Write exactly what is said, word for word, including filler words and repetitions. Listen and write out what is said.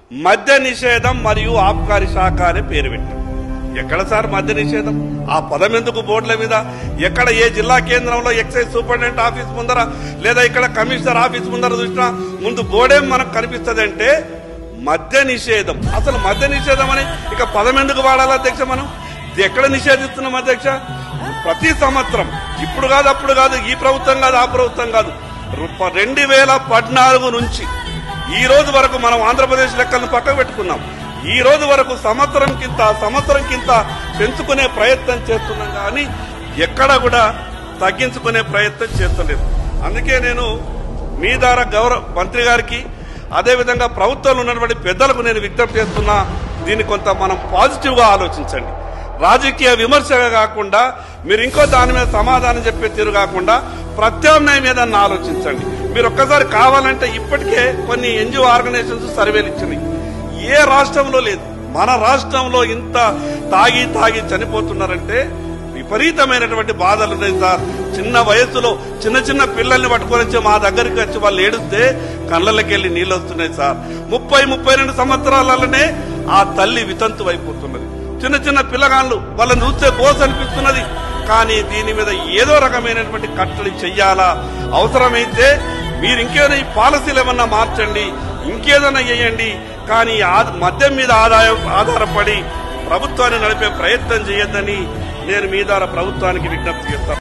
మద్య నిషేధం మరియు ఆబ్కారీ శాఖ అనే పేరు పెట్టాం. ఎక్కడ సార్ మద్య నిషేధం? ఆ పదం ఎందుకు బోర్డుల మీద? ఎక్కడ ఏ జిల్లా కేంద్రంలో ఎక్సైజ్ సూపరింటెండెంట్ ఆఫీస్ ముందర లేదా ఇక్కడ కమిషనర్ ఆఫీస్ ముందర చూసినా ముందు బోర్డేం మనకు కనిపిస్తుంది అంటే మద్య నిషేధం. అసలు మద్య నిషేధం అని ఇక పదం ఎందుకు వాడాలి అధ్యక్ష? మనం ఎక్కడ నిషేధిస్తున్నాం అధ్యక్ష? ప్రతి సంవత్సరం, ఇప్పుడు కాదు అప్పుడు కాదు, ఈ ప్రభుత్వం కాదు ఆ ప్రభుత్వం కాదు, రెండు వేల పద్నాలుగు నుంచి ఈ రోజు వరకు మనం ఆంధ్రప్రదేశ్ లెక్కలను పక్కకు పెట్టుకున్నాం. ఈ రోజు వరకు సంవత్సరం కింద సంవత్సరం కింద పెంచుకునే ప్రయత్నం చేస్తున్నాం కానీ ఎక్కడ కూడా తగ్గించుకునే ప్రయత్నం చేస్తలేదు. అందుకే నేను మీ ద్వారా గౌరవ మంత్రి గారికి అదేవిధంగా ప్రభుత్వంలో ఉన్నటువంటి పెద్దలకు నేను విజ్ఞప్తి చేస్తున్నా, దీన్ని కొంత మనం పాజిటివ్ గా ఆలోచించండి. రాజకీయ విమర్శగా కాకుండా మీరు ఇంకో దాని మీద సమాధానం చెప్పే తీరు కాకుండా ప్రత్యామ్నాయం మీద ఆలోచించండి. మీరు ఒక్కసారి కావాలంటే ఇప్పటికే కొన్ని ఎన్జిఓ ఆర్గనైజేషన్స్ సర్వేలు ఇచ్చినాయి. ఏ రాష్ట్రంలో లేదు, మన రాష్ట్రంలో ఇంత తాగి తాగి చనిపోతున్నారంటే విపరీతమైనటువంటి బాధలు ఉన్నాయి సార్. చిన్న వయసులో చిన్న చిన్న పిల్లల్ని పట్టుకొని వచ్చి మా దగ్గరికి వచ్చి వాళ్ళు ఏడుస్తే కళ్ళకి వెళ్ళి నీళ్ళు వస్తున్నాయి సార్. ముప్పై ముప్పై రెండు సంవత్సరాలనే ఆ తల్లి వితంతు అయిపోతున్నది. చిన్న చిన్న పిల్లగాళ్ళు వాళ్ళని చూస్తే కోస అనిపిస్తున్నది. కానీ దీని మీద ఏదో రకమైనటువంటి కట్టడి చెయ్యాలా, అవసరమైతే మీరు ఇంకేదైనా ఈ పాలసీలు ఏమన్నా మార్చండి, ఇంకేదైనా చేయండి. కానీ మద్యం మీద ఆదాయం ఆధారపడి ప్రభుత్వాన్ని నడిపే ప్రయత్నం చేయొద్దని నేను మీ ద్వారా ప్రభుత్వానికి విజ్ఞప్తి చేస్తాను.